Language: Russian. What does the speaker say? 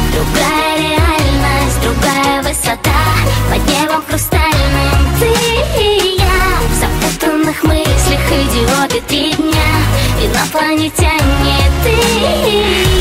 Другая реальность, другая высота, под небом хрустальным ты и я. В запутанных мыслях идиоты 3 дня, инопланетяне ты и я.